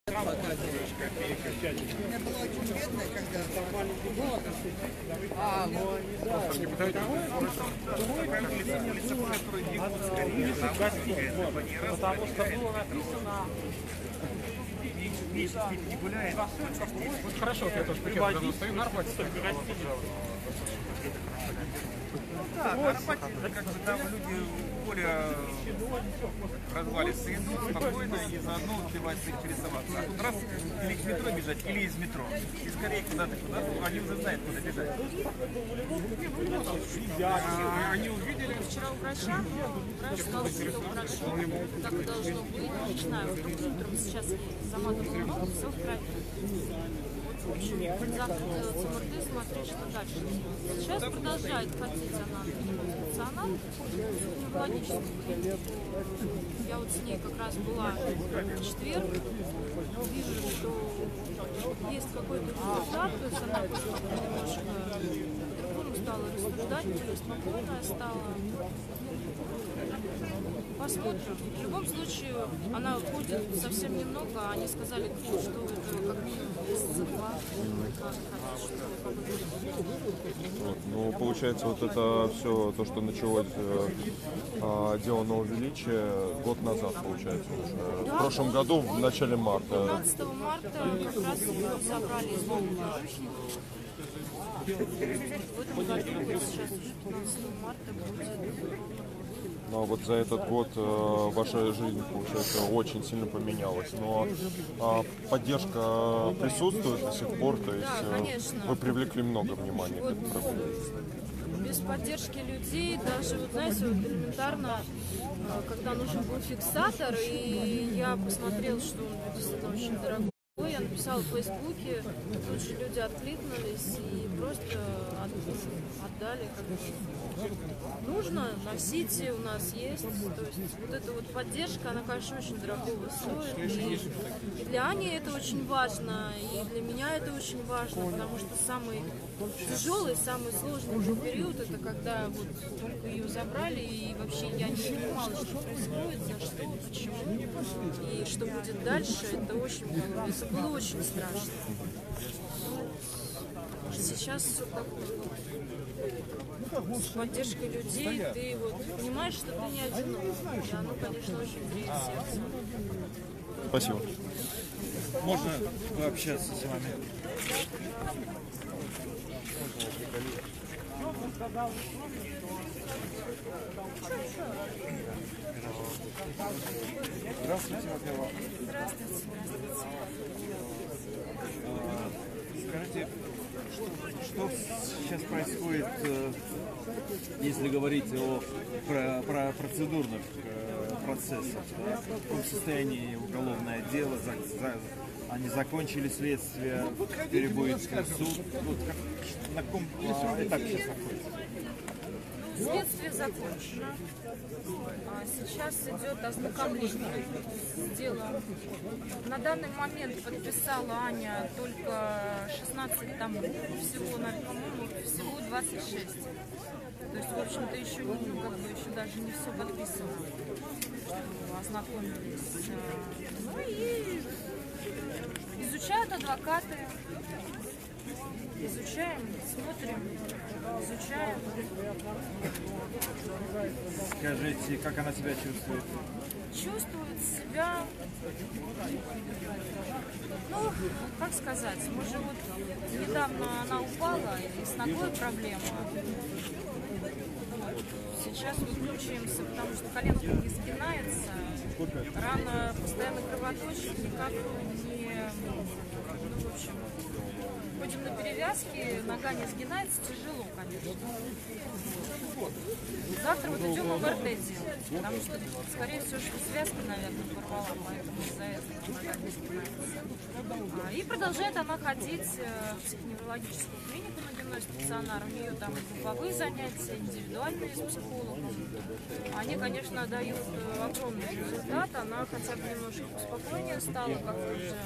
Я была очень бедная, когда... Потому что было написано... Не гуляет. Вот хорошо, я тоже прикольно стою на Арбате. Да, на Арбате, как бы там люди более развалится, идут спокойно и заодно успевают интересоваться. А тут раз или к метро бежать, или из метро. И скорее куда-то, они уже знают, куда бежать. Они увидели. Вчера у врача, врач сказал, что все хорошо, так и должно быть. Не знаю, утром сейчас заматывала ногу, все в крови. В общем, завтра делать МРТ, смотреть, что дальше. Сейчас продолжает ходить она в стационар, неврологический. Я вот с ней как раз была в четверг. Вижу, что есть какой-то результат, то есть она немножко по-другому стала рассуждать, более спокойная стала. Посмотрим. В любом случае, она ходит совсем немного, а они сказали, что это как минимум месяца два. Вот. Ну, получается, вот это все, то, что началось дело на увеличие год назад, получается, уже. В прошлом году, в начале марта. 15 марта как раз ее забрали из новых наручников. В этом году, сейчас уже 15 марта будет. Но вот за этот год ваша жизнь, получается, очень сильно поменялась. Но поддержка присутствует до сих пор, то есть конечно. Вы привлекли много внимания к этой проблеме. Без поддержки людей, даже, вот, знаете, вот элементарно, когда нужен был фиксатор, и я посмотрела, что он действительно очень дорогой, я написала в Фейсбуке, тут же люди откликнулись и просто отдали. Нужно, носите, у нас есть. То есть вот эта вот поддержка, она, конечно, очень дорогого стоит. И для Ани это очень важно, и для меня это очень важно, потому что самый тяжелый, самый сложный период, это когда вот только ее забрали, и вообще я не понимала, что происходит, за что, почему, и что будет дальше. Это было очень страшно. Сейчас все такое. С поддержкой людей ты вот понимаешь, что ты не одинок. И оно, конечно, очень греет сердце. Спасибо. Можно пообщаться с вами? Здравствуйте, во-первых. Здравствуйте, здравствуйте. Скажите, что сейчас происходит, если говорить про процедурных процессах? Да? В каком состоянии уголовное дело? Они закончили следствие, теперь будет суд. Вот на каком этапе сейчас находится? Следствие закончено. Сейчас идет ознакомление с делом. На данный момент подписала Аня только 16 томов. Всего, по-моему, всего 26. То есть, в общем-то, еще, еще даже не все подписано. Ознакомились. Ну и изучают адвокаты. Изучаем, смотрим, изучаем. Скажите, как она себя чувствует? Чувствует себя, ну, как сказать, мы же вот недавно она упала, и с ногой проблема. Сейчас выкручиваемся, потому что коленка не сгинается, рана постоянно кровоточит, никак не, ну, в общем, ходим на перевязки, нога не сгинается, тяжело, конечно. Завтра вот идем МРТ делать, потому что, скорее всего, что связка, наверное, порвала, поэтому из-за этого нога не сгинается. И продолжает она ходить в психоневрологическую клинику на дневной стационар. У нее там групповые занятия, индивидуальные с психологом. Они, конечно, дают огромный результат. Она хотя бы немножко спокойнее стала, как-то уже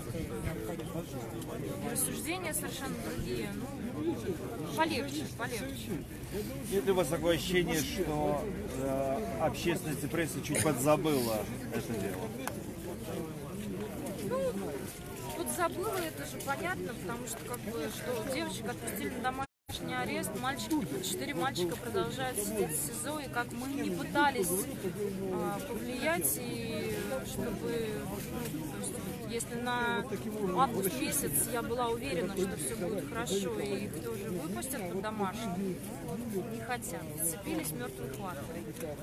рассуждения совершенно другие. Ну, полегче, полегче. Нет ли у вас такое ощущение, что общественность и пресса чуть подзабыла это дело? Ну, вот забыла, это же понятно, потому что как бы, что девочек отпустили на домашний арест, мальчики, 4 мальчика продолжают сидеть в СИЗО, и как мы не пытались повлиять, и чтобы, ну, то есть, если на август месяц я была уверена, что все будет хорошо, и их тоже выпустят под домашний, не хотят, сцепились мертвой хваткой.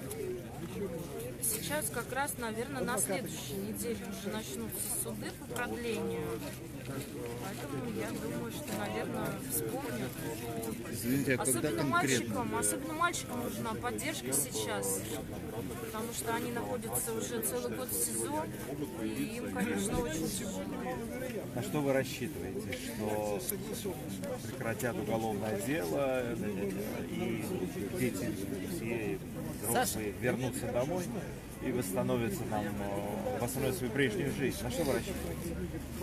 Сейчас как раз, наверное, на следующей неделе уже начнутся суды по продлению. Поэтому я думаю, что, наверное, вспомнят. Извините, а когда конкретно? Особенно мальчикам нужна поддержка сейчас, потому что они находятся уже целый год в СИЗО, и им, конечно, очень тяжело. На что вы рассчитываете? Что прекратят уголовное дело и дети, все взрослые вернутся домой и восстановят свою прежнюю жизнь? На что вы рассчитываете?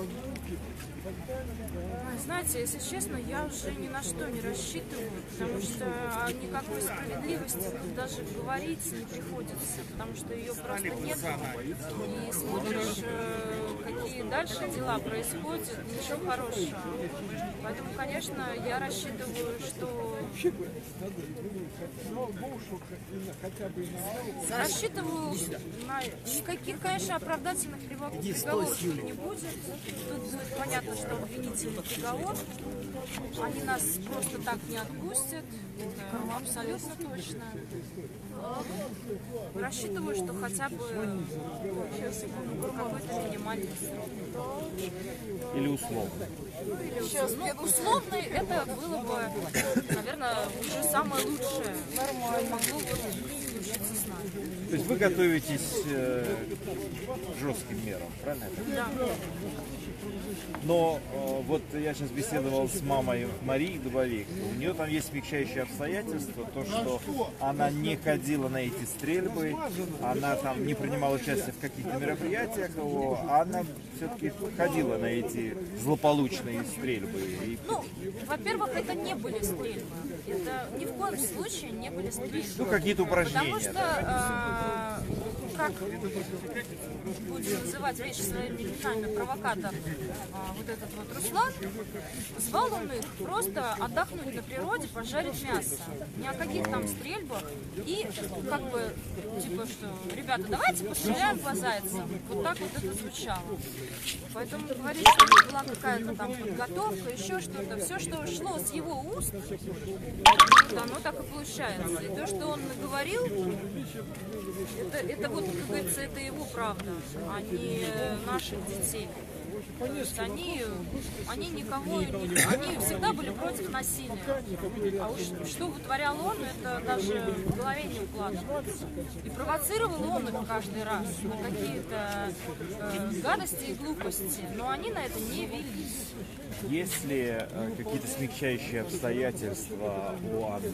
Знаете, если честно, я уже ни на что не рассчитываю, потому что никакой справедливости тут даже говорить не приходится, потому что ее просто нет. И смотришь, какие дальше дела происходят, ничего хорошего. Поэтому, конечно, я рассчитываю, что... Рассчитываю, никаких, конечно, оправдательных приговоров не будет. Тут будет понятно, что обвинительный приговор. Они нас просто так не отпустят. Это абсолютно точно. Рассчитываю, что хотя бы какой-то минимальный срок. Или условно? Ну, условный это было бы, наверное, уже самое лучшее, что могло бы случиться с нами. То есть вы готовитесь к жестким мерам, правильно? Да. Но вот я сейчас беседовал с мамой Марии Дубовик. У нее там есть смягчающие обстоятельства, то, что она не ходила на эти стрельбы, она там не принимала участие в каких-то мероприятиях, а она все-таки ходила на эти злополучные стрельбы. Ну, во-первых, это не были стрельбы. Это ни в коем случае не были стрельбы. Ну, какие-то упражнения. Потому что, как будем называть вещи своими именами, провокатор, вот этот вот Руслан, звал он их просто отдохнуть на природе, пожарить мясо. Ни о каких там стрельбах. И как бы, типа, что, ребята, давайте постреляем по зайцам. Вот так вот это звучало. Поэтому говорить, что была какая-то там подготовка, еще что-то, все, что шло с его уст, оно так и получается. И то, что он говорил, это вот, как говорится, это его правда, а не наших детей. То есть они никого, они всегда были против насилия. А уж что вытворял он, это даже в голове не укладывается. И провоцировал он их каждый раз на какие-то гадости и глупости, но они на это не велись. Есть ли какие-то смягчающие обстоятельства у Анны?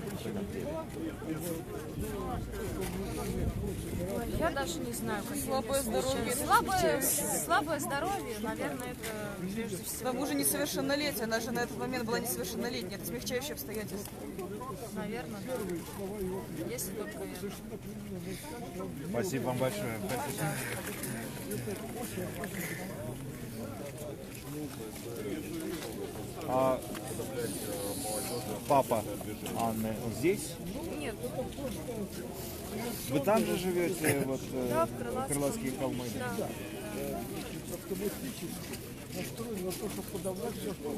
Я даже не знаю, как Слабое здоровье. Слабое здоровье, наверное, это прежде всего. К тому же несовершеннолетие, она же на этот момент была несовершеннолетняя, это смягчающее обстоятельство. Наверное, да. Если только это. Спасибо вам большое. А папа Анны здесь? Нет. Вы там же живете, вот, Да, в Крылатские холмы? Да. Настроен на то, чтобы подавлять все, что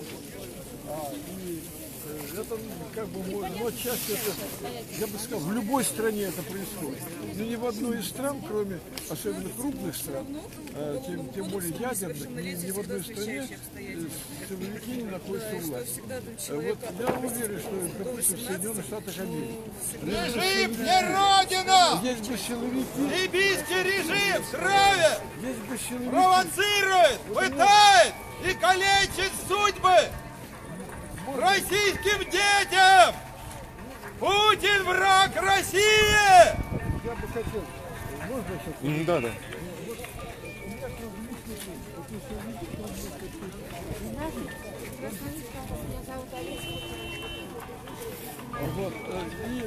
это как бы можно, но отчасти это, я бы сказал, в любой стране это происходит. Но ни в одной из стран, кроме особенно крупных стран, тем более ядерных, ни в одной стране силовики не находятся у власти. Вот я уверен, что, допустим, в Соединенных Штатах Америки. Режим не родина! Есть бы силовики. Либийский режим травит, Есть бы силовики. провоцирует, пытает и калечит судьбы российским детям! Путин враг России! Я бы хотел. Можно сейчас? Да, да. Вот, и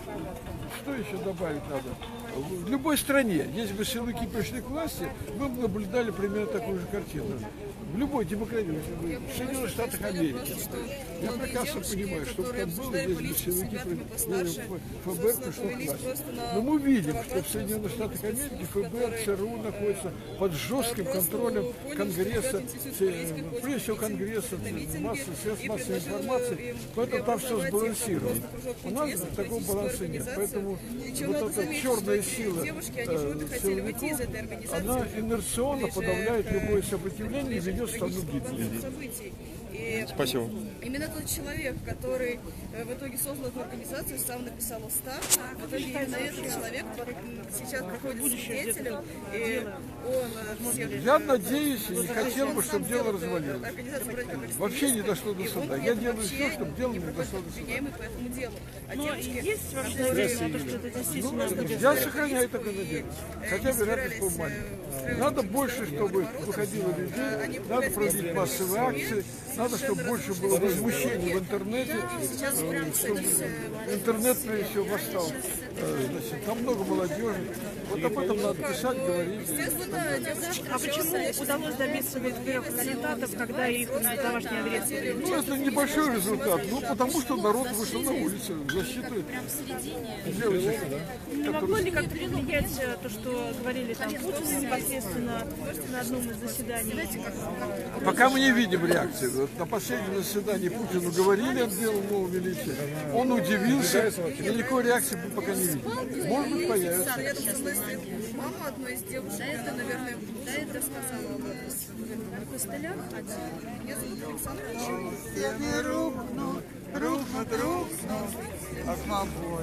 Что еще добавить надо? В любой стране, если бы силовики пришли к власти, мы бы наблюдали примерно такую же картину. В любой демократии, в Соединенных Штатах Америки. Я прекрасно понимаю, что там было, если бы силовики ФБР пришло к власти. Но мы видим, что в Соединенных Штатах Америки ФБР, ЦРУ находится под жестким контролем Конгресса, прежде всего Конгресса, средств массовой информации, поэтому там все сбалансировано. У нас такого баланса нет, поэтому вот эта черная сила силовиков, она инерционно подавляет любое сопротивление и ведет страну к гибели. Спасибо. Именно тот человек, который в итоге создал эту организацию, сам написал устав. В итоге именно этот человек сейчас проходит свидетелем, и он... Я надеюсь и не хотел бы, чтобы дело развалилось. Вообще не дошло до суда. Я делаю все, чтобы дело не дошло до суда. по этому делу. Но есть ваша надежда на то, что это действительно будет? Я сохраняю такую надежду. Хотя вероятность маленькая. Надо больше, чтобы выходило людей, надо проводить массовые акции, надо, чтобы больше было возмущений в интернете, чтобы интернет, прежде всего, восстал. Значит, там много молодежи. Вот об этом надо писать, говорить. А почему удалось добиться вот трех результатов, когда их на домашний арест? Ну, это небольшой результат, ну, потому что народ вышел на улицу в защиту девочек. Не могло ли как-то повлиять то, что говорили там Путин непосредственно на одном из заседаний? Пока мы не видим реакции. Вот на последнем заседании Путину говорили о деле нового величия. Он удивился, и никакой реакции мы пока не видим. Может быть, появится. Мама одной из девушек, это, наверное, рассказала об этом. На костылях один. Меня зовут Александр. Стены рухнут, рухнут, о свободе.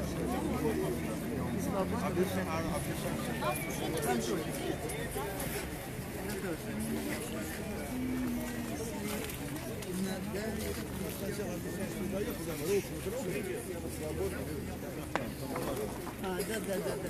Да.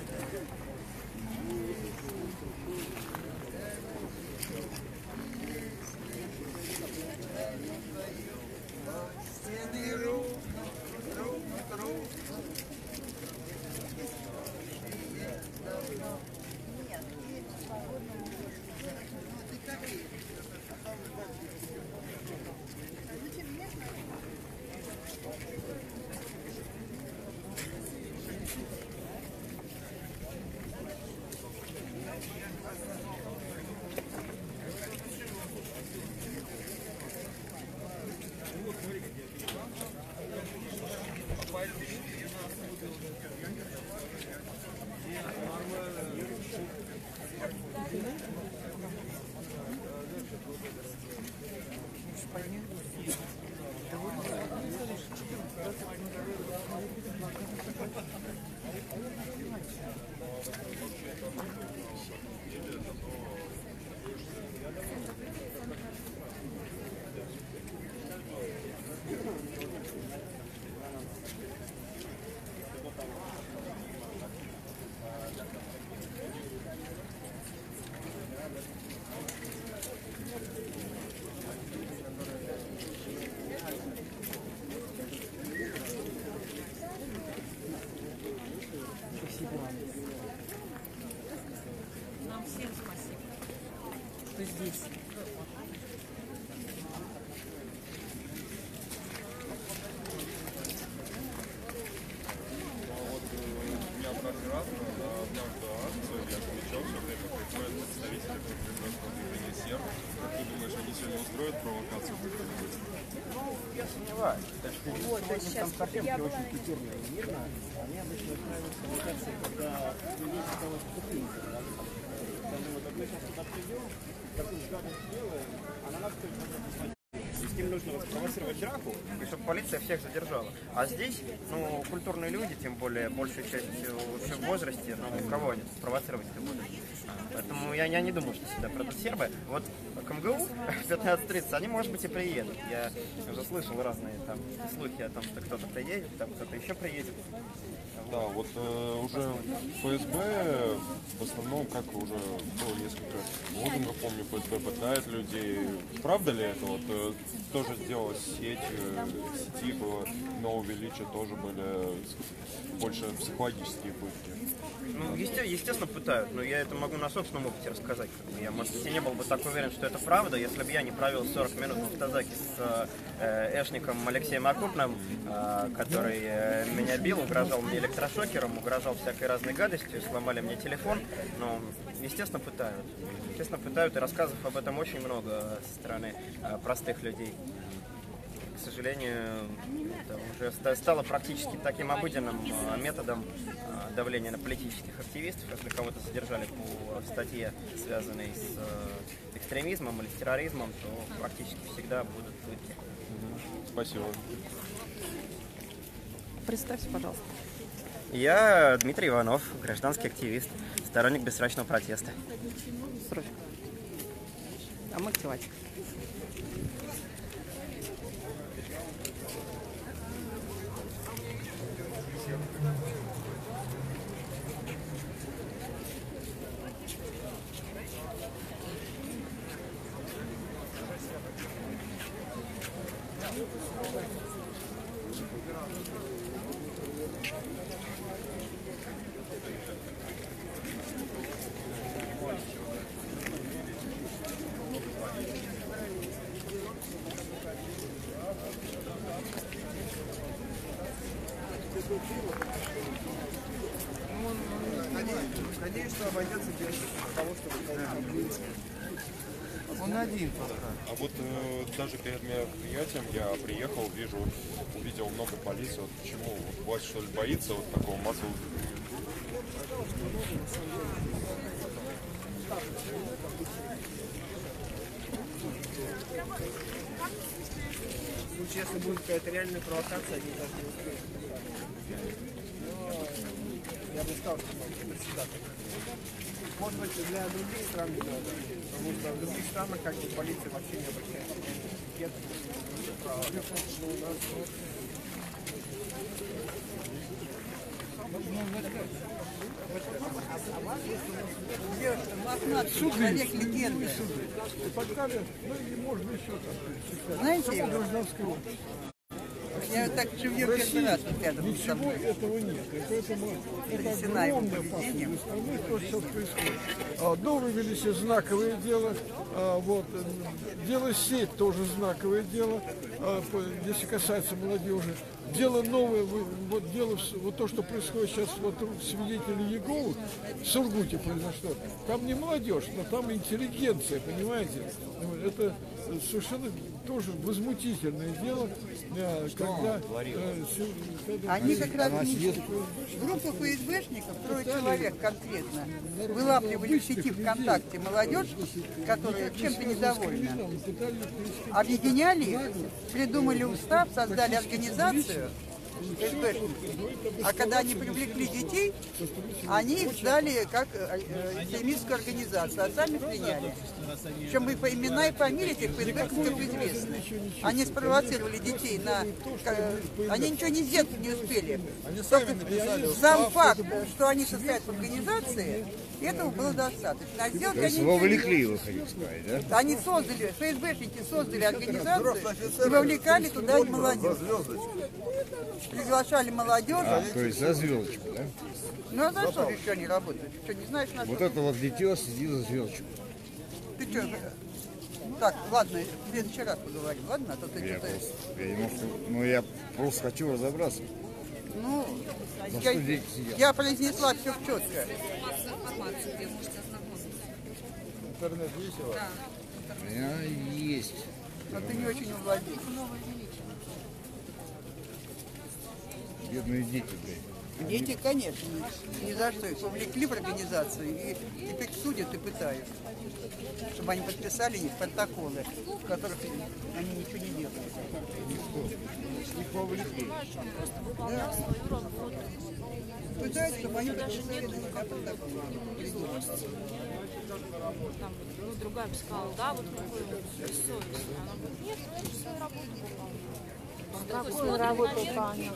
Нам всем спасибо, что здесь. Неоднократно на каждую акцию я замечал, все время приходят представители конкретного СЕР. Как ты думаешь, они сегодня устроят провокацию какую-нибудь? Я сомневаюсь. То есть там картинки очень культурные и мирно. Они обычно устраивают провокации, когда людей стало ступеньки. Вот мы сейчас туда придем, такую гадость делаем, а на нас только посмотреть. С ним нужно спровоцировать драку, и чтобы полиция всех задержала. А здесь, ну, культурные люди, тем более, большую часть вообще в возрасте, ну, кого они спровоцировать-то будут. Поэтому я не думаю, что сюда придут сербы. Вот к МГУ в 15:30 они, может быть, и приедут. Я уже слышал разные там слухи о том, что кто-то приедет, там кто-то еще приедет. Да, вот уже ФСБ в основном, как уже было несколько лозунгов, помню, ФСБ пытает людей. Правда ли это? Вот, тоже сделалась сеть, сети было, но увеличие тоже были больше психологические пытки. Ну, естественно, пытают, но я это могу на собственном опыте рассказать. Я, может быть, и не был бы так уверен, что это правда, если бы я не провел 40 минут в автозаке с эшником Алексеем Окупным, который меня бил, угрожал мне электрошокером, угрожал всякой разной гадостью, сломали мне телефон. Но, естественно, пытают. Естественно, пытают, и рассказов об этом очень много со стороны простых людей. К сожалению, это уже стало практически таким обыденным методом давления на политических активистов. Если кого-то задержали по статье, связанной с экстремизмом или с терроризмом, то практически всегда будут пытки. Спасибо. Представься, пожалуйста. Я Дмитрий Иванов, гражданский активист, сторонник бессрочного протеста. Срочно. А мы активатик. Надеюсь, что обойдется без того, чтобы он один пока. А вот даже перед мероприятием я приехал, увидел много полиции. Вот почему вот власть, что ли, боится вот такого массового? Ну, если будет какая-то реальная провокация, они даже не успеют. Я бы сказал, что председатель. Может быть, для других стран не надо, потому что в других странах как бы полиция вообще не обращает внимания. Человек легенда. Знаете, я так живьем первый раз рядом со мной. Этого нет. Поэтому это огромная опасность. То, что происходит. До вывели все знаковое дело. Вот. Дело сеть тоже знаковое дело, если касается молодежи. Дело новое, вот дело, вот то, что происходит сейчас вокруг свидетелей Иеговы, в Сургуте произошло. Там не молодежь, но там интеллигенция, понимаете? Это совершенно тоже возмутительное дело, когда... Они как раз группа ФСБшников, 3 человек конкретно, вылавливали в сети ВКонтакте молодежь, которая чем-то недовольна. Объединяли их, придумали устав, создали организацию ФСБшники. А когда они привлекли детей, они их сдали как экстремистскую организацию, а сами приняли. Причем и по имена и фамилии этих ФСБшников известны. Они спровоцировали детей на... Они ничего не сделать не успели. Сам факт, что они состоят в организации, этого было достаточно. А сделать то есть они вовлекли, вы хотите сказать, да? Они создали, ФСБшники создали организацию и вовлекали туда молодежь. Приглашали молодежь. То есть за звездочку, да? Ну а за что еще они работают? Что, не знаешь, на Вот что? это вот дитё сидит за звездочку. Ты что? Так, ладно, в следующий раз поговорим, ладно? А то ты что-то... Я просто хочу разобраться. Ну, За что дети сидят? я произнесла все четко. Интернет есть у вас? У меня есть. Но ты не очень владеешь. Бедные дети, блядь. Дети, конечно, ни за что их повлекли в организацию и теперь судят и пытают, чтобы они подписали их протоколы, в которых они ничего не делают. Их повлекли. Да. Пытают, чтобы они подписали на них протоколы. Там, ну, другая бы сказала, да, вот какой бессовестный. Она говорит, нет, я же свою работу выполняю. Какую работу Таня?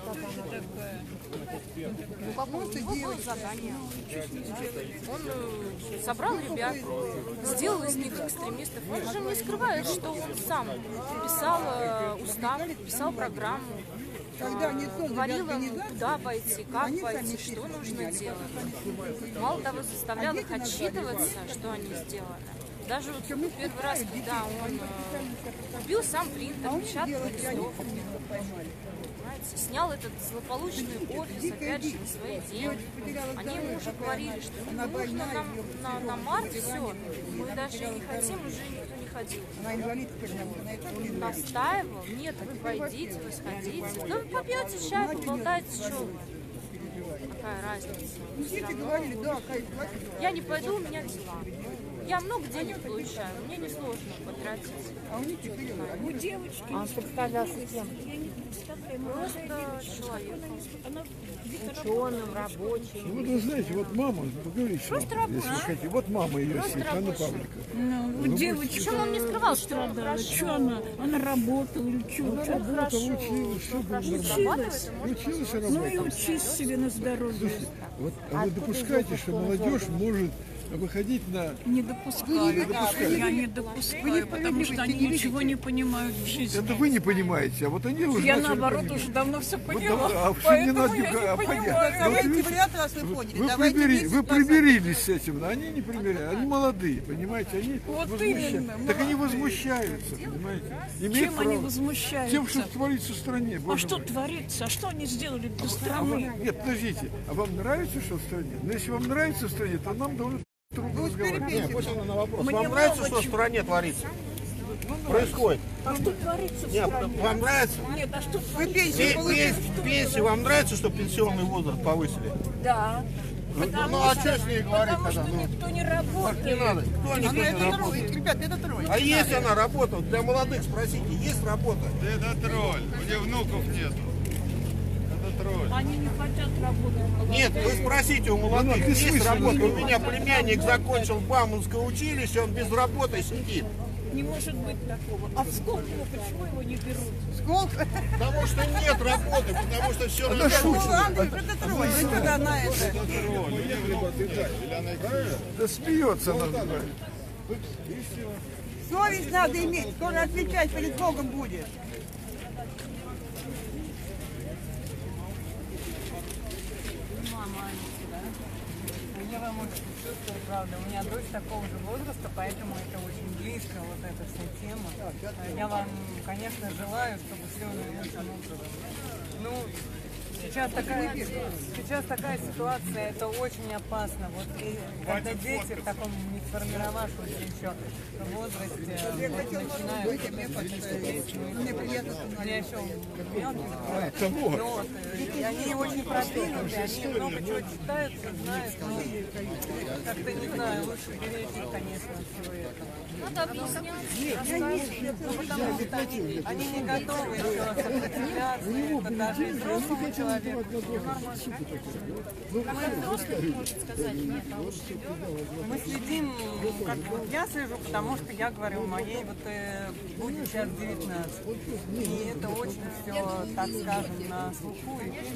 Было задание. Он собрал ребят, сделал из них экстремистов. Он же не скрывает, что он сам писал устав, писал программу, говорил им, куда пойти, как пойти, что нужно делать. Мало того, заставлял их отчитываться, что они сделали. Даже вот первый раз, когда он купил сам принтер, печатал листовки, снял этот злополучный офис, опять же, на свои деньги. Они ему уже говорили, что ну, нужно нам на март все, мы даже не хотим, уже никто не ходил. Он настаивал, нет, вы пойдите, вы сходите. Да вы попьете чай, поболтайте, что вы. Какая разница? Я не пойду, у меня дела. Я много денег получаю, мне несложно потратить. А у них теперь У девочки. А он представлялся кем? Просто человеком. Ученым, рабочим. Вот вы знаете, вот мама, поговорите, если вы хотите, вот мама ее сидит, Анна Павловна. У девочки. Причем он не скрывал, что он страдала. хорошо. Что она работала или что? Она работала, училась, все было нормально. Училась и Ну и работала. учись себе на здоровье. Вот, а вы допускаете, что молодежь может выходить на... Не допускаю. Я не допускаю, потому что они ничего не понимают в жизни. Это вы не понимаете, а вот они уже Я начали наоборот понимать. уже давно все Вот, поняла. а все не Поэтому надо я не понимаю. Давайте варианты, раз вы поняли. Вы примирились с этим, но они не примиряют. Они молодые, понимаете, они Вот возмущаются. именно, Так они возмущаются, понимаете. Имеют Чем они право. возмущаются? Тем, что творится в стране. А Боже что мой. творится? А что они сделали для А страны? вам- Нет, подождите, а вам нравится, что в стране? Ну, если вам нравится в стране, то нам должны трудно разговаривать. Пусть она на вопрос. Мне Вам нравится, мало что в чего. стране творится? Происходит? А что творится в Нет, стране? вам нравится? Нет, а что Вы творится? пенсию получаете? Пенсию вам нравится, что пенсионный возраст повысили? Да. Ну а что с ней говорить Потому тогда? что Ну, никто не не работает. надо. Кто никто не Это работает? трое, ребят, это трое. А если она работает? Для молодых спросите, есть работа? Это тролль, мне внуков нету. Это тролль. Они не хотят работать. Нет, вы спросите у молодых, есть работа. У меня племянник закончил Бауманское училище, он без работы сидит. Не может быть такого. А в Сколково почему его не берут? Сколько? Потому что нет работы, потому что все Это шутка. Это трое. Вы когда на это? Да смеется она. Совесть надо иметь. Скоро отвечать перед Богом будет. Я вам очень сочувствую, правда. У меня дочь такого же возраста, поэтому это очень близко, вот эта вся тема. Я вам, конечно, желаю, чтобы все ну, сейчас такая ситуация, это очень опасно. Вот и когда дети в таком не сформировавшемся еще возрасте вот, начинают Мне приятно, что у меня еще мелкий, ну, вот, и они очень продвинутые, они много чего читают, знают, но как-то не знаю, лучше беречь их, конечно, от всего этого. Надо объяснять, рассказывать. Ну, потому что они не готовы еще сопротивляться, это даже и взрослому человеку. Мы следим, как вот я слежу, потому что я говорю, моей вот будет сейчас 19. И это очень все, так скажем, на слуху.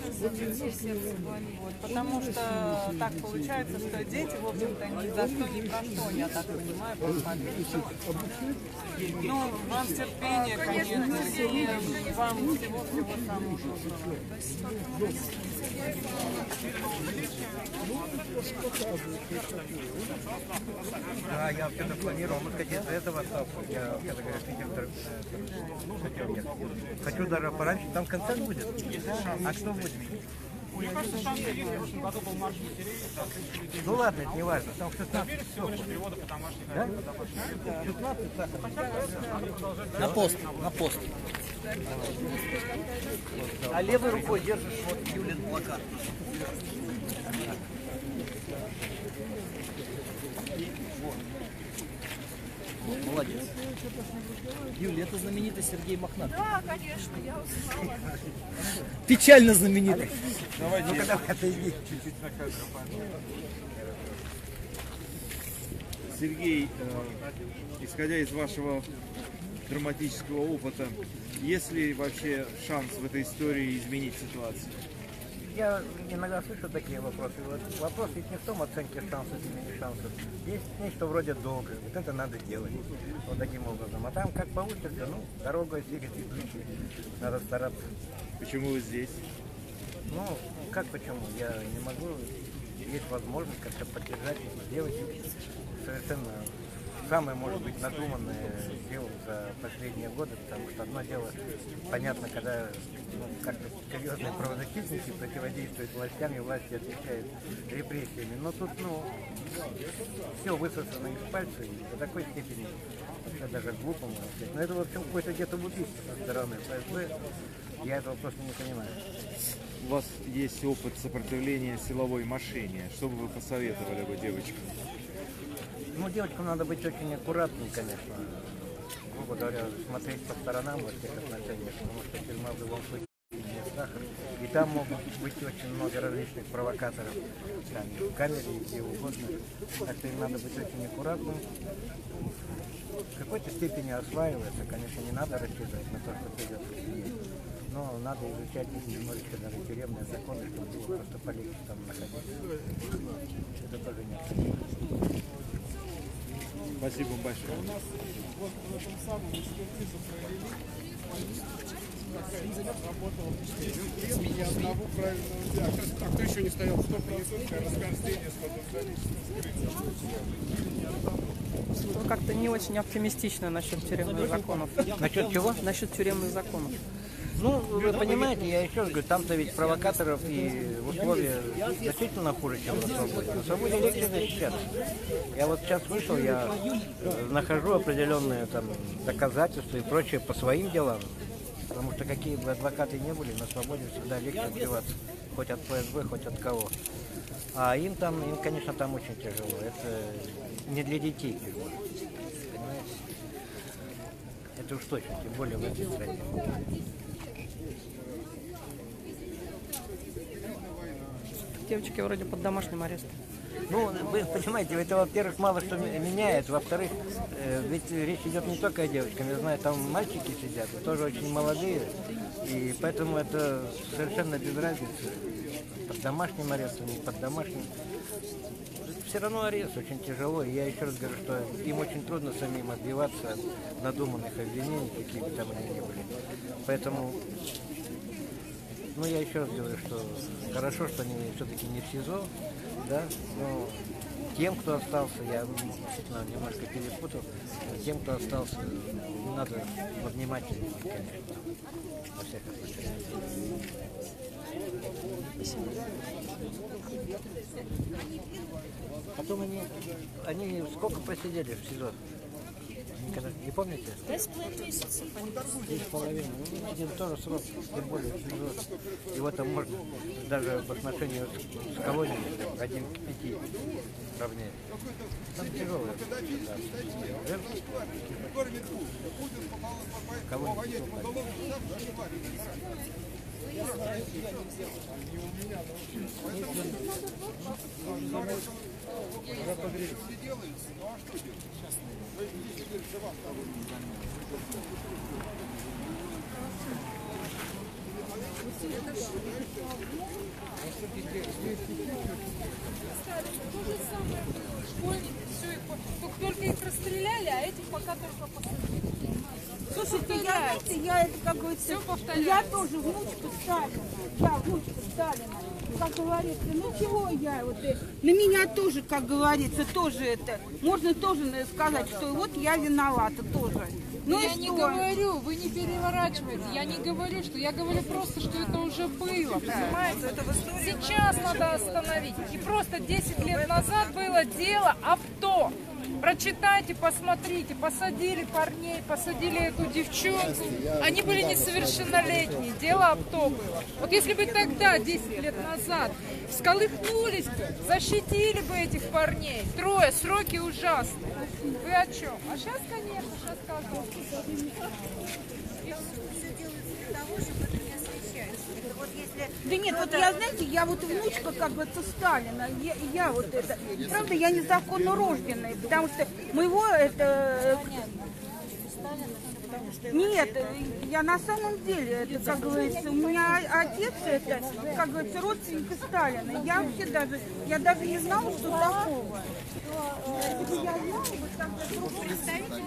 Вот, потому что так получается, что дети, в общем-то, ни за что, ни про что, я так понимаю, посмотрите. Ну, вам терпения, конечно, и вам всего-всего самого доброго. Да, я вообще-то планировал отходить до этого отставку. Я, когда говорят, хотел ехать. Хочу даже пораньше. Там концерт будет? А что будет? Мне кажется, шансы есть. В прошлом году был марш матерей. Ну ладно, это не важно. Там 16 Всего лишь перевода по домашней. да? 16 так. На пост, на пост. А левой рукой держишь вот Юлин плакат. Молодец. Юля, это знаменитый Сергей Мохнат. Да, конечно, я узнала. Печально знаменитый. Давайте. Ну-ка, давай, отойди. Чуть-чуть на кадр. Сергей, исходя из вашего драматического опыта, есть ли вообще шанс в этой истории изменить ситуацию? Я иногда слышу такие вопросы. Вот вопрос ведь не в том оценке шансов или не шансов. Есть нечто вроде долга. Вот это надо делать. Вот таким образом. А там как получится, ну, дорога двигать идущая. Надо стараться. Почему вы здесь? Ну, как почему? Я не могу. Есть возможность как-то поддержать этих девочек. Совершенно самое, может быть, надуманное дело за последние годы, потому что одно дело, понятно, когда как-то серьезные правозащитники противодействуют властям, и власти отвечают репрессиями. Но тут, все высосано из пальца, и до такой степени вообще даже глупо можно сказать. Но это, в общем, какое-то где-то убийство со стороны ФСБ. Я этого просто не понимаю. У вас есть опыт сопротивления силовой машине. Что бы вы посоветовали бы девочкам? Ну, девочкам надо быть очень аккуратным, конечно. Грубо говоря, смотреть по сторонам во всех отношениях, потому что тюрьма в любом случае не сахар. И там могут быть очень много различных провокаторов, там, в камере и где угодно. Так что им надо быть очень аккуратным. В какой-то степени осваиваться, конечно, не надо рассчитывать на то, что придется сидеть. Но надо изучать немножечко даже тюремные законы, чтобы было просто полегче там находиться. Это тоже необходимо. Спасибо большое. У нас вот в этом самом экспертизу провели. Работал ни одного правильного диагноза. А кто еще не стоял? 100% расхождение с потенциалистским скрытием. Вы как-то не очень оптимистично насчет тюремных законов. Насчет чего? Насчет тюремных законов. Ну, вы понимаете, я еще раз говорю, там-то ведь провокаторов и условия значительно хуже, чем на свободе. На свободе легче защищаться. Я вот сейчас вышел, я нахожу определенные там доказательства и прочее по своим делам. Потому что какие бы адвокаты ни были, на свободе всегда легче отбиваться. Хоть от ФСБ, хоть от кого. А им, конечно, там очень тяжело. Это не для детей тяжело. Понимаете? Это уж точно, тем более в этой стране. Девочки вроде под домашним арестом. Ну, вы понимаете, это, во-первых, мало что меняет, во-вторых, ведь речь идет не только о девочках, я знаю, там мальчики сидят, тоже очень молодые, и поэтому это совершенно без разницы, под домашним арестом, не под домашним. Все равно арест очень тяжело, и я еще раз говорю, что им очень трудно самим отбиваться от надуманных обвинений, какие бы там они ни были. Поэтому, я еще раз говорю, что хорошо, что они все-таки не в СИЗО, да, но тем, кто остался, я действительно немножко перепутал, тем, кто остался, надо внимательнее, конечно, во всех отношениях. Потом они сколько просидели в СИЗО? Никогда не помните? 5,5 месяцев. 10,5. Один тоже срок, тем более в СИЗО. Его там можно даже по отношению с колонией 1 к 5 равнее. Там тяжелая ситуация. Колония. Только их расстреляли, а этих пока только посадили. Слушайте, я это, как говорится, я тоже внучка Сталина. Я внучка Сталина. Как говорится, ну чего я вот на меня тоже, как говорится, тоже это, можно тоже сказать, что вот я виновата тоже. Ну я не говорю, вы не переворачивайте, я не говорю, что я говорю просто, что это уже было, понимаете? Сейчас надо остановить. И просто 10 лет назад было дело авто. Прочитайте, посмотрите, посадили парней, посадили эту девчонку. Они были несовершеннолетние, дело авто было. Вот если бы тогда, 10 лет назад, всколыхнулись бы, защитили бы этих парней, 3 сроки ужасные. Вы о чем? А сейчас, конечно, сейчас скажу. Да нет, вот я, знаете, я вот внучка как бы Сталина, я вот это, правда, я незаконно рожденная, потому что моего это... Нет, я на самом деле, это, как говорится, у меня отец, это, как говорится, родственник Сталина. Я вообще даже не знала, что такого. Если бы я знала, вот так Представители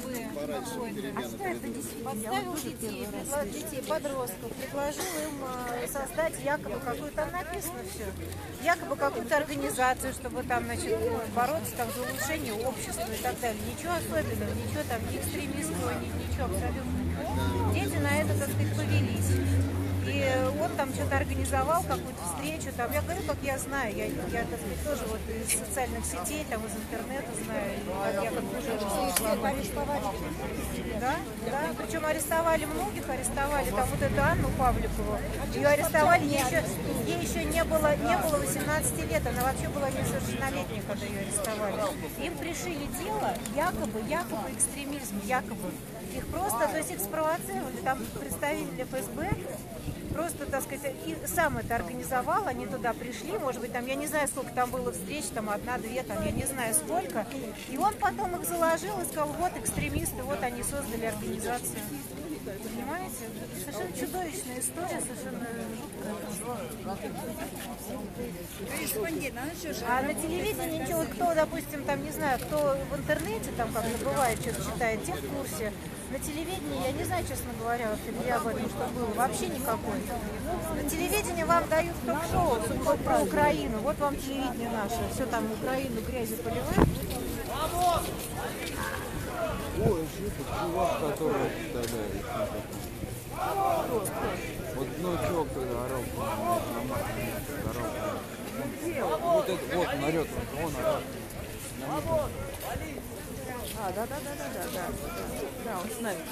ФСБ подставил детей, подростков, предложил им создать якобы какую-то, там написано все, якобы какую-то организацию, чтобы там, значит, бороться там за улучшение общества и так далее. Ничего особенного, ничего там, ни экстремистского, ничего абсолютно. Дети на это, так сказать, повелись. И он там что-то организовал, какую-то встречу, там, я говорю, как я знаю, я так сказать, тоже вот из социальных сетей, там, из интернета знаю, я как уже арестовали. Да, да, причем арестовали многих, арестовали, там, вот эту Анну Павликову, ее арестовали, ей еще не было 18 лет, она вообще была несовершеннолетняя, когда ее арестовали. Им пришили дело, якобы экстремизм, якобы. Их просто, то есть их спровоцировали, там представители ФСБ, просто, так сказать, и сам это организовал, они туда пришли, может быть, там, я не знаю, сколько там было встреч, там, 1-2, там, я не знаю, сколько, и он потом их заложил и сказал, вот экстремисты, вот они создали организацию. Понимаете? Совершенно чудовищная история, совершенно жуткая. А на телевидении ничего, кто, допустим, там, не знаю, кто в интернете, там, как-то бывает, что-то читает, те в курсе. На телевидении, я не знаю, честно говоря, вот, где об этом что было, вообще никакой. На телевидении вам дают ток-шоу про Украину, вот вам телевидение наше, все там Украину грязью поливают. Ой, это чувак, который вставляет. Вот, ну, чувак, когда орал, вот это, вот, он орет, он орет. Да, он с нами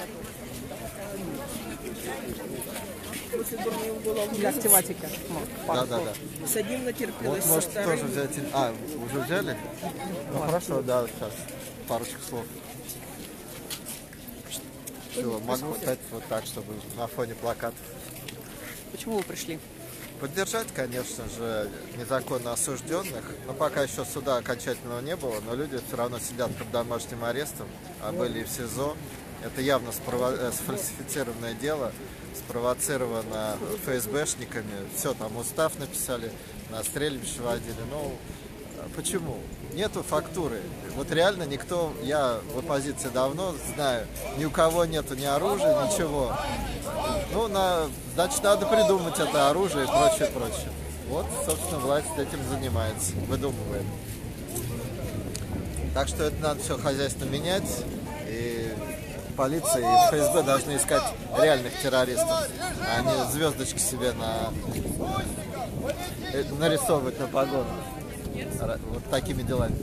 такой. Для активатика. Да. Садим натерпелось. Вот, может, тоже взять. А, уже взяли? Ну, хорошо, да, сейчас. Парочку слов. Все, могу встать вот так, чтобы на фоне плакатов. Почему вы пришли? Поддержать, конечно же, незаконно осужденных. Но пока еще суда окончательного не было, но люди все равно сидят под домашним арестом, а были и в СИЗО. Это явно сфальсифицированное дело, спровоцировано ФСБшниками. Все, там устав написали, на стрельбище водили. Ну, почему? Нету фактуры. Вот реально никто, я в оппозиции давно знаю, ни у кого нету ни оружия, ничего. Ну, значит, надо придумать это оружие и прочее, прочее. Вот, собственно, власть этим занимается, выдумывает. Так что это надо все хозяйственно менять. И полиция и ФСБ должны искать реальных террористов, а не звездочки себе нарисовывать на погоны. Вот такими делами.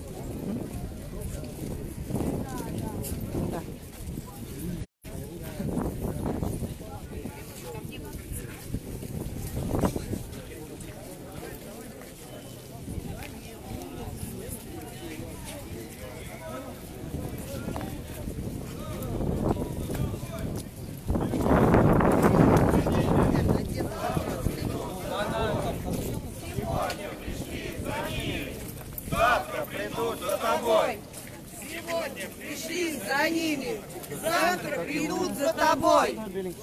Сегодня пришли за ними, завтра придут за тобой.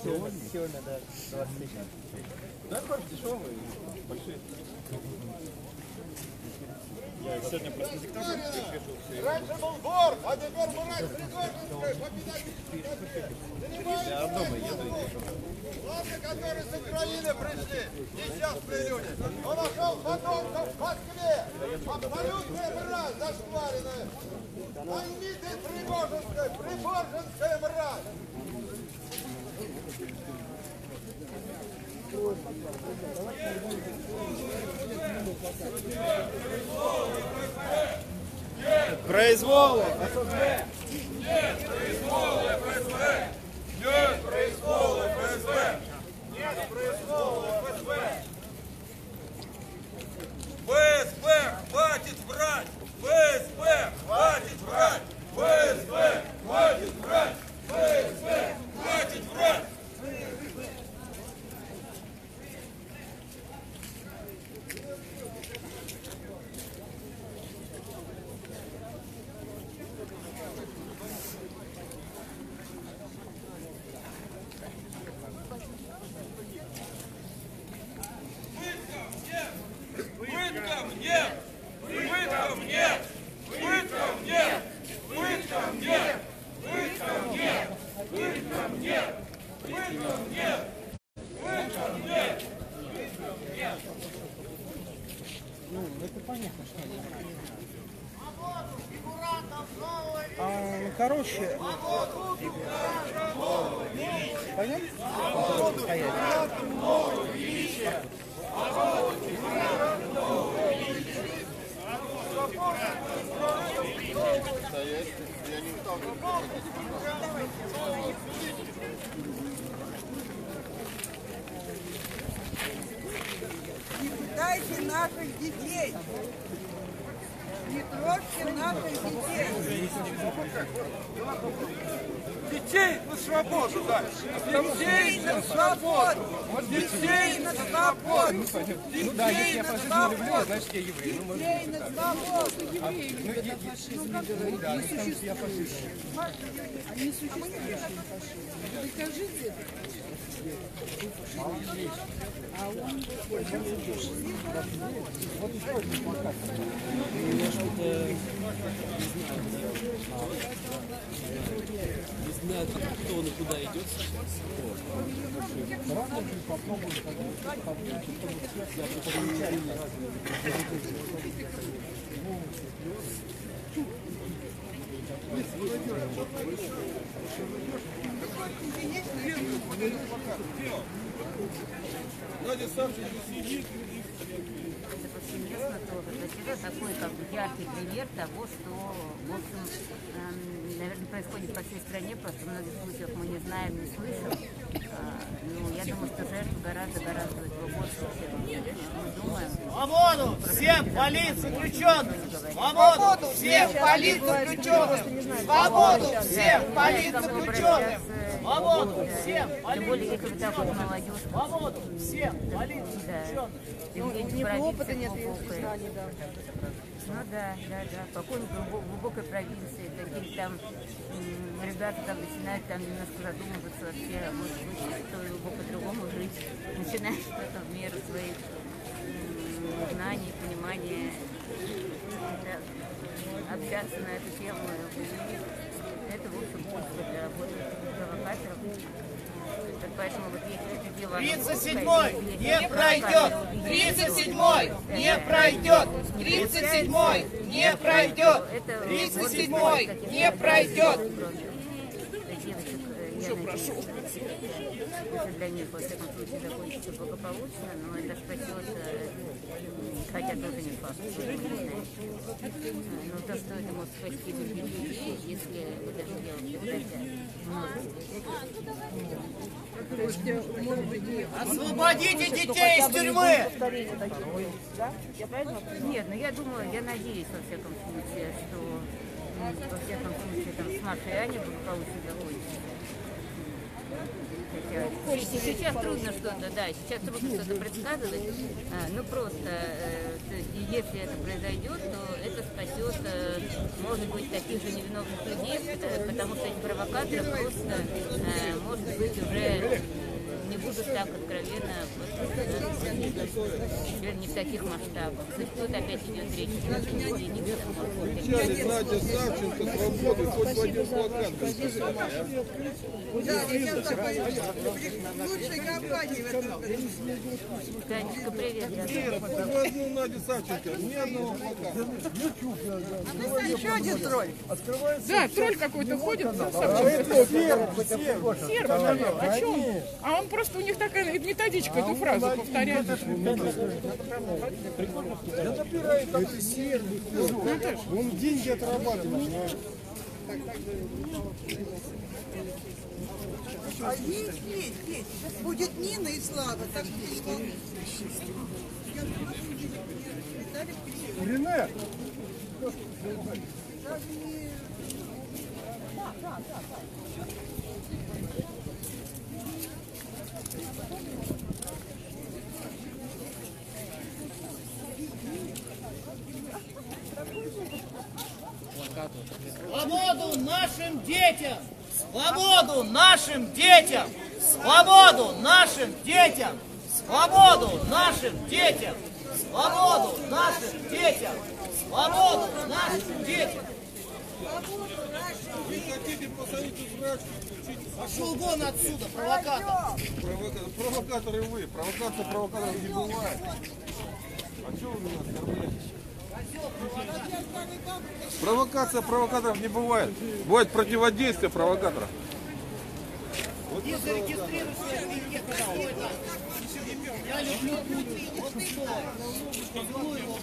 Я сегодня просто диктатор пришел. Раньше был вор, а теперь мразь придворный. Я дома еду и пишу. Ладно, которые с Украины пришли, несчастные люди. Он нашел подонков в Москве. Абсолютная мразь зашкваренная. Поймите, пригожинская мразь. Произвол! Нет произвола ФСБ! Нет произвола ФСБ! Нет произвола ФСБ! ФСБ, хватит врать! ФСБ, хватит врать! ФСБ, хватит врать! ФСБ, хватит врать! Ну, это понятно, что они короче, пойдем? Стоять. Не пытайте наших детей. Не трожьте наших детей. Детей на свободу дальше. Детей на свободу. Детей на свободу. Да, если я фашизм не люблю, значит я еврей. Детей на свободу. Да, они скажут, что я фашист. Они существующие фашисты. Докажите это. А он Я что-то не знаю, кто он и куда идет сейчас. Надя Савченко сидит. Это повсеместно тоже. То есть это такой как бы яркий пример того, что, в общем, наверное, происходит по всей стране, просто в многих случаях мы не знаем, не слышим. Ну, я думаю, что жертв гораздо больше, чем мы думаем. Свободу всем полит заключенным! Свободу всем полит заключенным! Свободу всем полит заключенным! Свободу всем полит заключенным! Свободу всем полит заключенным! Ну, нет опыта, нет знаний, да. Ну да. Покойник глубокой провинции, таких там ребята там начинают там немножко задумываться вообще, что его по-другому жить, начинаешь что-то в меру своих знаний, понимания, общаться на эту тему. Это, в общем, польза для работы провокаторов. Поэтому вот если это дело... 37-й не пройдет! 37-й не пройдет! 37-й не пройдет! 37-й не пройдет! Все, прошу. Если для них, во всяком случае, закончится благополучно, но это спасет, хотя тоже не факт, что мы не знаем. Но то, что это может спасти людей, если вот это делать Освободите детей из тюрьмы! Нет, ну я думаю, я надеюсь, во всяком случае, что там с Машей и Аней благополучно закончится. Сейчас трудно что-то предсказывать, но просто, если это произойдет, то это спасет, может быть, таких же невиновных людей, потому что эти провокаторы просто, может быть, уже не будут так откровенно, не в таких масштабах. То есть тут опять идет речь о единицах. Надя Савченко, свободу, хоть в один плакат. Да, сейчас такой лучшей компании в этом году. Танечка, привет. Нет, хоть в одну Надю Савченко, ни одного плаката. Еще один тролль. Да, тролль какой-то ходит. Серб, о чем? А он просто, у них такая методичка, эту фразу повторяет. Я набираю там сервис. Он деньги отрабатывает. А есть. Будет Нина и Слава. Так что... Рене! Свободу нашим детям! Свободу нашим детям! Свободу нашим детям! Свободу нашим детям! Свободу нашим детям! Свободу нашим детям! Вы хотите посадить жрачку? Пошел вон отсюда, провокатор. Провокаторы вы. Провокация провокаторов не бывает. А что вы меня оскорбляете? Провокация провокаторов не бывает. Бывает противодействие провокаторов. Вот Я люблю Путина. Вот что. Поцелуй его.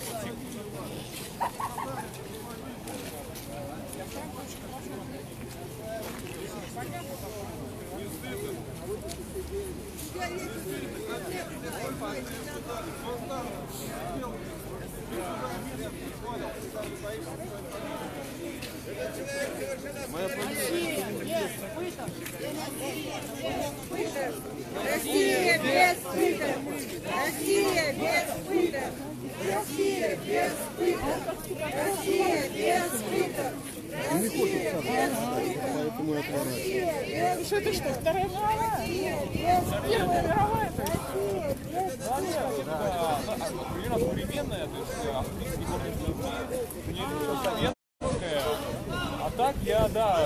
Россия без пыток! Россия без пыток! Россия без пыток! Россия без пыток! не хочет поэтому я отворачиваюсь. Что это что, Вторая мировая? Первая мировая? Украина современная, то есть советская. А так я, да,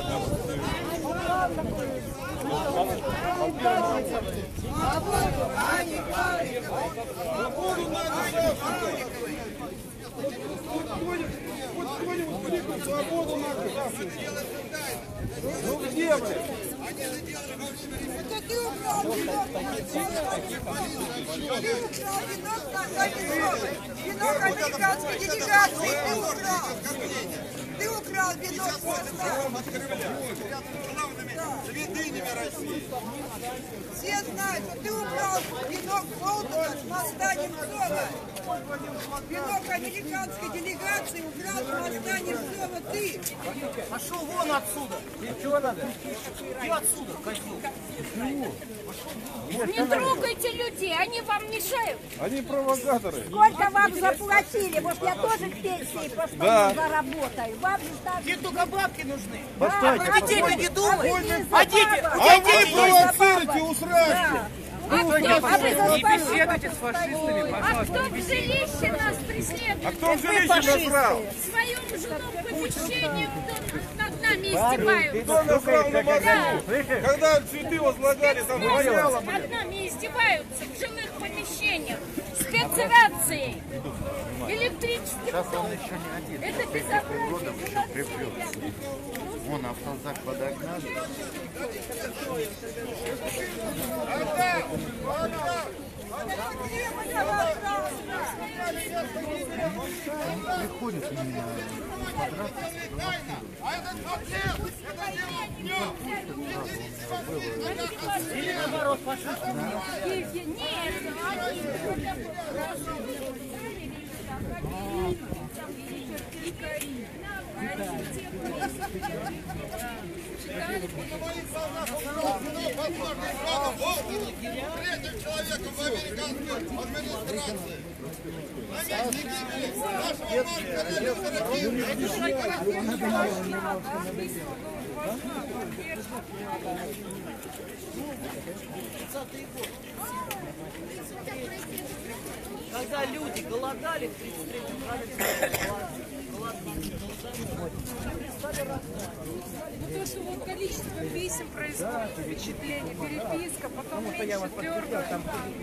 Свободу надо! Ну где, блядь? Это ты украл венок! Венок американской делегации ты украл! Ты украл венок Святынями России! Все знают, что ты украл венок Болтона с моста Немцова! Венок американской делегации украл с моста Немцова ты! Пошел вон отсюда! Чего надо? Иди отсюда, козел! Не трогайте людей, они вам мешают. Они провокаторы. Сколько вам заплатили? Вот я тоже в пенсии постоянно заработаю. Вам же так... Тебе только бабки нужны. Постойте, О детях не думай. О детях. А вы провоцируете усрачки. Не беседуйте с фашистами, пожалуйста. А кто в жилище нас преследует? А кто в жилище насрал? В своем жилом помещении, кто над нами издеваются. Кто насрал на мозгу? Когда цветы возлагали, там воняло, блин. Над нами издеваются в жилых помещениях. Спецрацией. Электричеством. Сейчас он еще не один. Это безобразие. Еще припрется. Вон автозак подогнали. Приходит именно подраться. Или наоборот, фашисты. Третьим человеком в американской администрации. Когда люди голодали в 1933 Вот это вот количество писем происходит, впечатление, переписка, потом меньше дергают.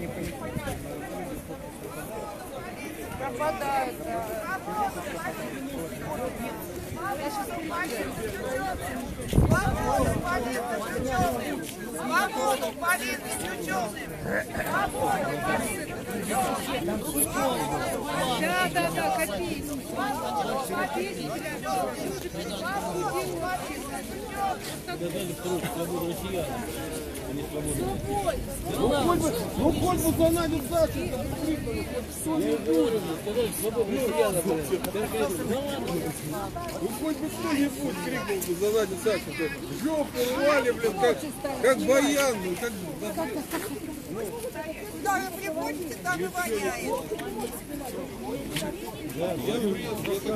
Пропадает, да. Свободу политзаключенным! Да, копейки. Копейки, Ну хоть бы донатить дальше. Ну хоть бы кто-нибудь крикнул бы донатить дальше. Жопу рвали, блин, как баян. Ну, как... Куда вы приходите, там и воняет. Я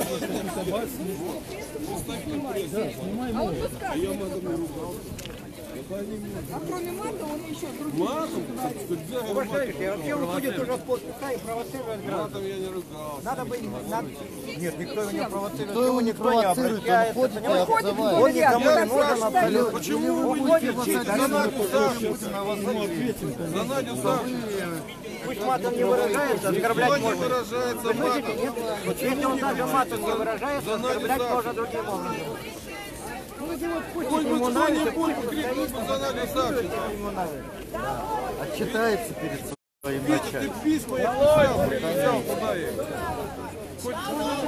приезд, я А кроме мата он еще другие. Уважаемые, вообще уходит уже в подписка и провоцирует граждан. Матом я не ругался. Надо быть... Нет, никто его не провоцирует. Никто его не провоцирует, он ходит и обзывает. Он никому не нужен абсолютно. Почему вы не ответите за Надю Савченко? За Надю Савченко. Пусть матом не выражается, оскорблять Никто не можно. выражается Вы слышите, матом. нет? Вот если он даже матом не выражается, оскорблять можно другим образом. Ну, если вот пусть ему нравится, пусть крикнуть за Надю Савченко. ему нравится. Отчитается перед своим Ты начальником. письма я писал, приезжал туда их. Хоть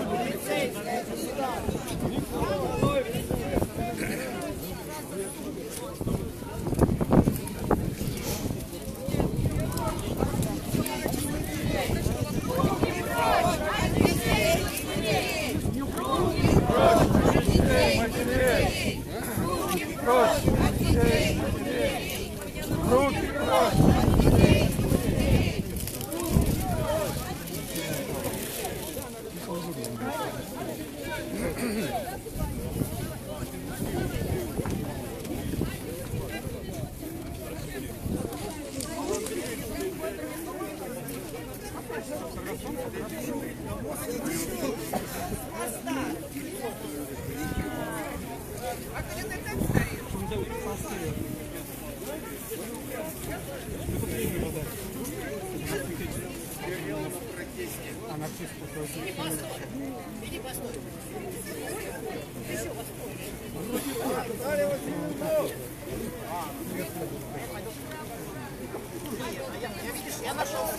Я нашел.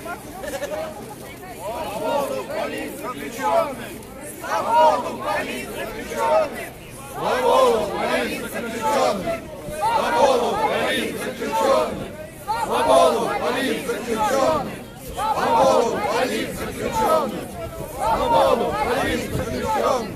Свободу полить заключенных! Свободу полить заключенных! Свободу полить заключенных! Свободу полить заключенных! Свободу полить заключенных! Свободу полить заключенных! Свободу полить заключенных!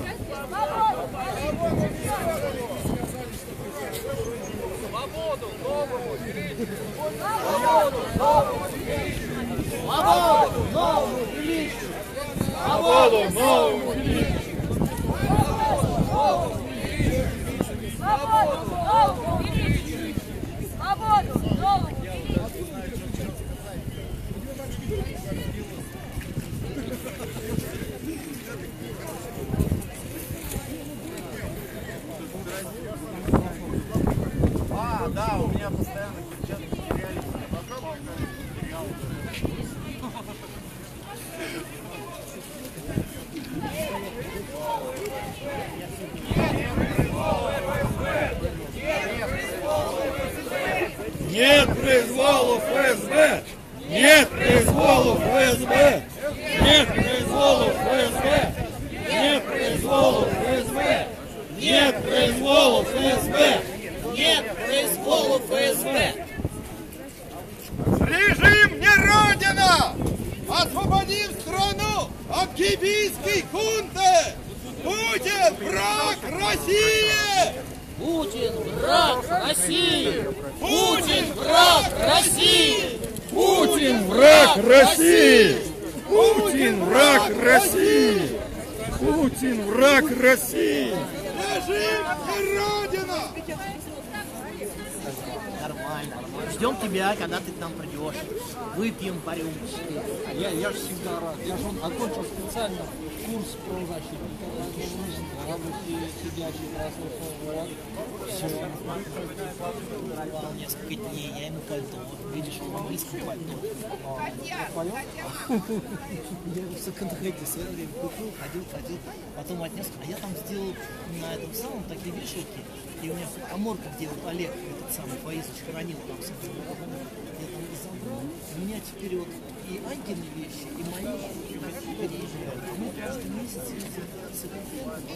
Свободу новому величию! Свободу новому величию! Свободу новому величию! Свободу новому величию! Свободу новому величию! Свободу новому величию! Да, у меня постоянно кричат материалисты. Попробуй материал. Нет произволу ФСБ! Нет произволу ФСБ! Нет произволу ФСБ! Нет произволу ФСБ! Нет произволу ФСБ! Нет произволу ФСБ! Режим не родина! Освободим страну от кибийской хунты! Путин враг России! Путин враг России! Путин враг России! Путин враг России! Путин враг России! Путин враг России! Режим не родина! Нормально. Ждем тебя, когда ты к нам придешь. Выпьем по рюмочке. Я же всегда рад. Я же окончил специально курс правозащитника. Сидячий красный фон. Все. Несколько дней, я ему пальто. Видишь, он в английском пальто. Понял? Я в секонд-хенде в свое время купил, ходил, потом отнес. А я там сделал на этом самом такие вешалки. И у меня аморка, где вот Олег, этот самый Фаизович, хранил там все. Я там забрал. У меня теперь вот и Анькины вещи, и мои переезжают. Мы каждый месяц ездим в секонд-хенд.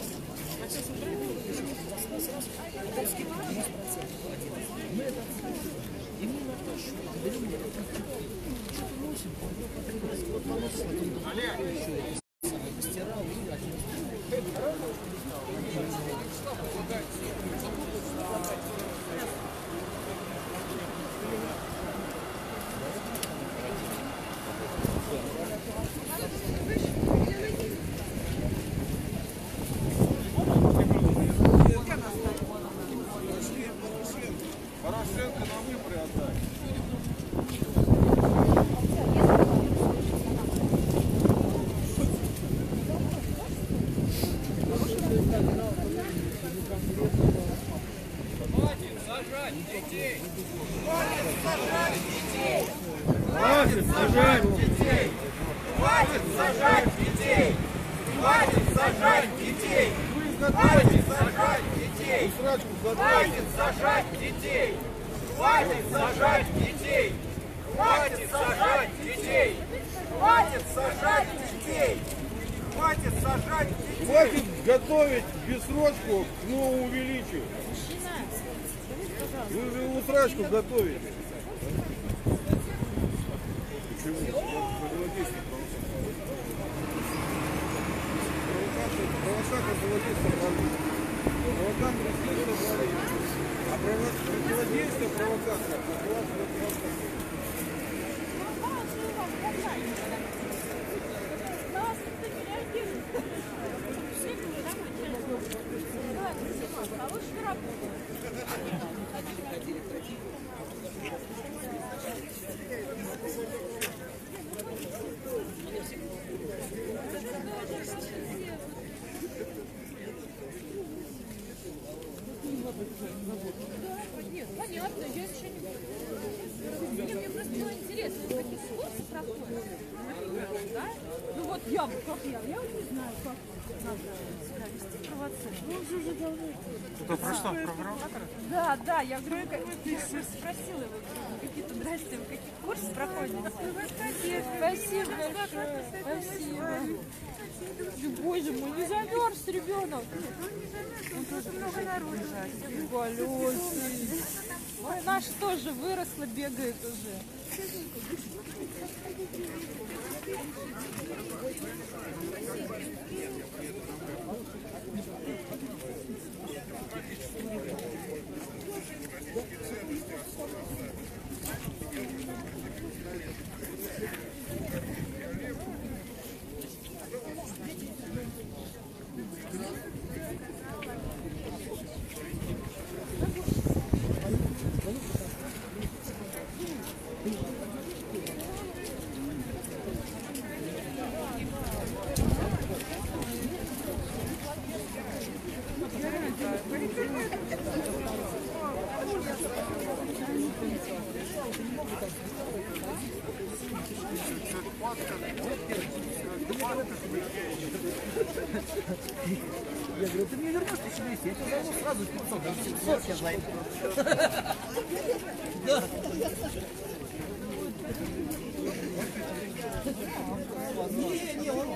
Потом скидка 90%. Мы это и мы на то, что берем мне что-то носим, вот поносим, потом еще постирал и Хватит сажать детей! Хватит сажать детей! Хватит сажать детей! Хватит сажать детей! Хватит сажать детей! Хватит сажать детей! Хватит сажать детей! Хватит сажать детей! Хватит сажать детей! Хватит готовить бессрочку к новому величию. Вы же усрачку готовите. Почему? Провокатор злодейство правильно. Провокатор злодейство правильно. А противодействие провокатора Нет, понятно, я еще не... Мне просто было интересно, какие курсы проходят. Да? Ну вот я, как я не знаю, как надо себя вести, провоцировать. Ну, уже давно. Кто про что? Про провокатора? Да, я говорю, спросила его, какие-то, здрасте, вы какие курсы проходите? Спасибо большое, спасибо. Боже мой, не замерз ребенок. Он тоже много народу. Голёсый. Ой, наш тоже выросла, бегает уже. Я говорю, ты мне вернешь 1200, я тебе займу сразу 500, 700 я займу. Да. Не, он...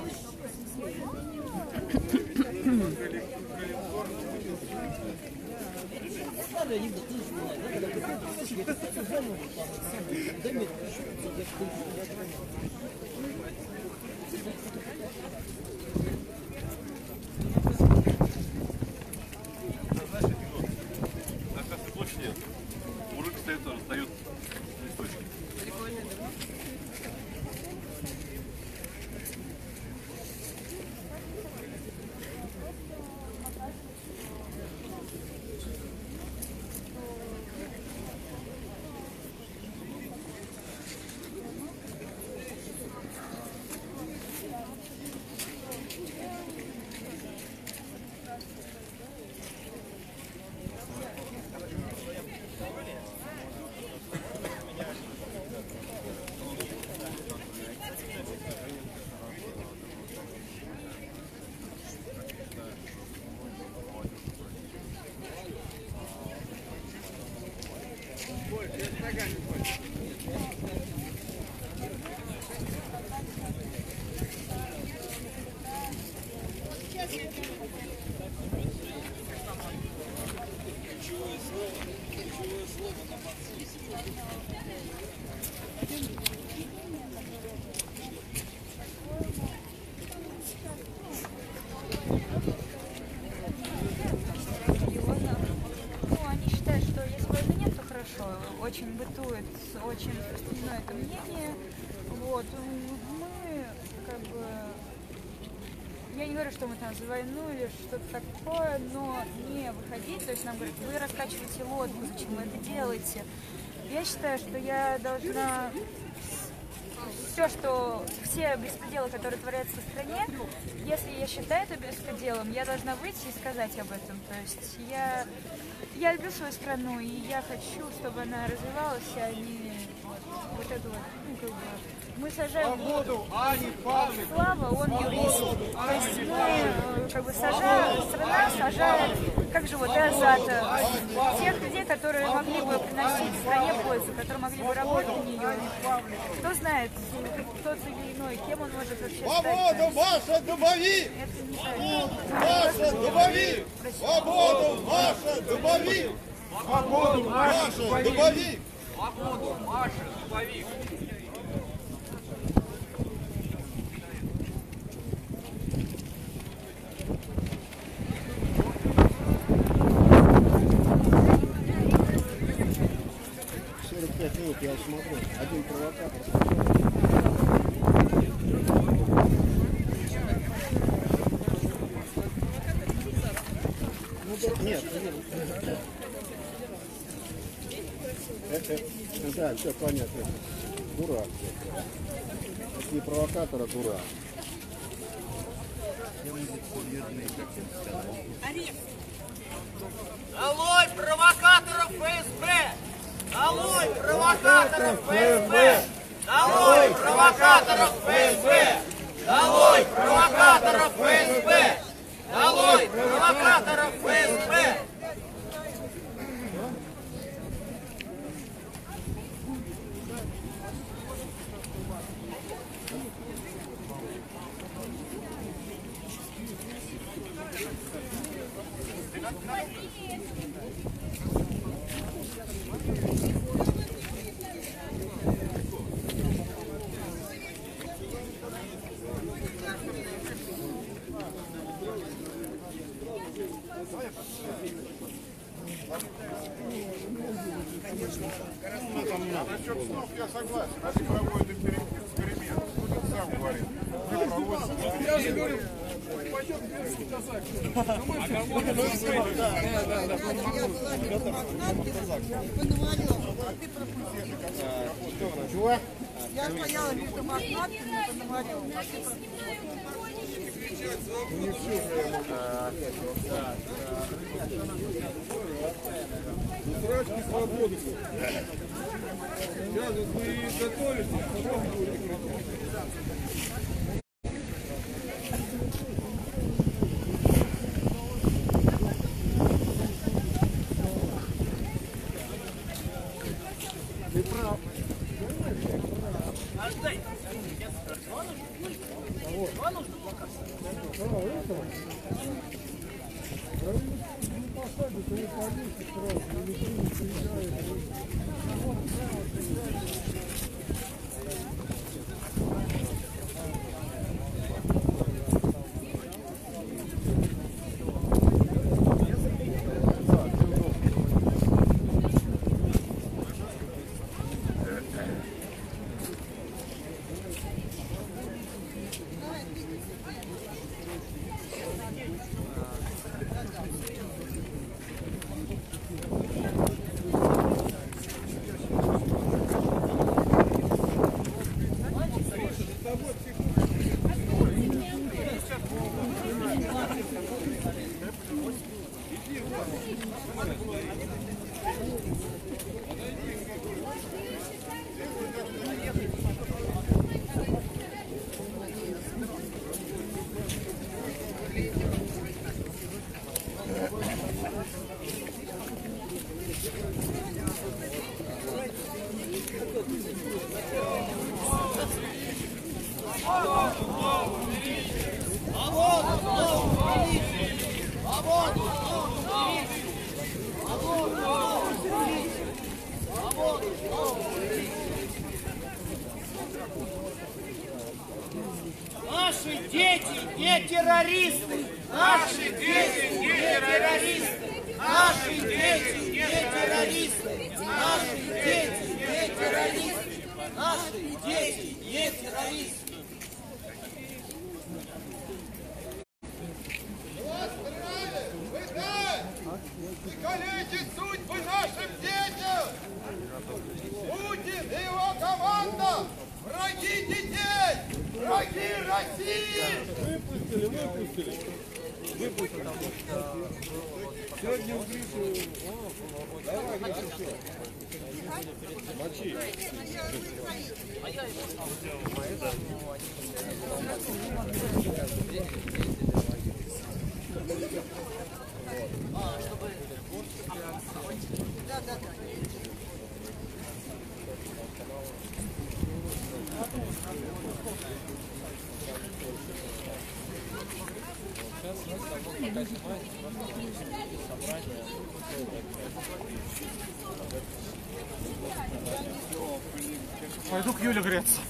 Старый анекдот, ты знаешь, да? Когда ты приходишь, я как-то займу, дай мне еще 500, я На Красной площади мужик стоит, раздает листочки. Очень бытует, очень распространено это мнение. Вот. Мы как бы я не говорю, что мы там за войну или что-то такое, но не выходить, то есть нам говорят, вы раскачиваете лодку, зачем вы это делаете? Я считаю, что я должна все беспределы, которые творятся в стране, если я считаю это беспределом, я должна выйти и сказать об этом. То есть я люблю свою страну, и я хочу, чтобы она развивалась, а не вот это вот, ну, как бы, мы сажаем воду, Слава, он юрист. То есть мы, как бы, страна сажает, как же вот Азат, тех людей, которые могли бы приносить стране пользу, которые могли бы работать на нее. Кто знает, тот или иной, кем он может вообще стать. Свободу, Маша, добави! Маша, добави! Свободу, Маша, добави! Свободу, Маша, добави! Свободу, Маша, добави! Я смотрю, один провокатор. Нет, это, да, все понятно. Дурак. Это не провокатор, а дурак. Долой провокаторов ФСБ! Долой провокаторов ФСБ! Долой провокаторов ФСБ! Долой провокаторов ФСБ! Долой провокаторов ФСБ! Насчет снов я согласен. Они проводят эксперимент. Путин сам говорит. Мы проводим. Я же говорю, пойдем первый казак. Чего? Я стояла между магнатами и Пономаревым. Не все же я могу. Срачки свободы. Сейчас вот мы и готовимся, а потом будем. Ты прав. Наши дети не террористы! Наши дети не террористы! Наши дети не террористы! Наши дети не террористы! Наши дети не террористы! потому что Сегодня в Гришу. Давай, Гриша, все. Мочи. Пойду к Юле греться.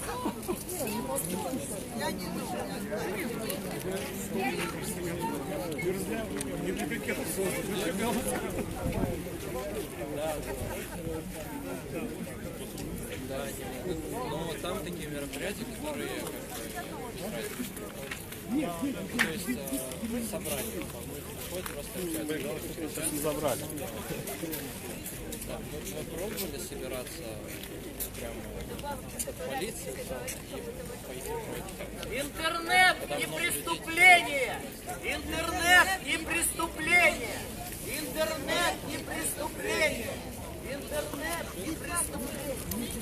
Да, но там такие мероприятия, которые то есть собрание. Сейчас не забрали. Да, мы пробовали собираться прямо под полицией и пойти против. Интернет не преступление! Интернет не преступление! Интернет не преступление! Интернет не преступление!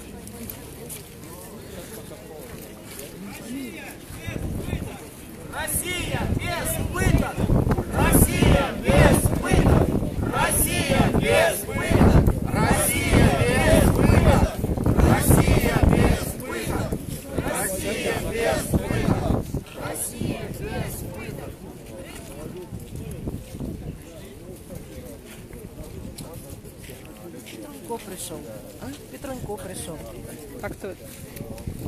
Россия без пыток! Россия без пыток! Россия без пыток! Россия без пыток! Россия без пыток! Россия без пыток! Россия без пыток! Петрунько пришел. Петрунько пришел. А кто это?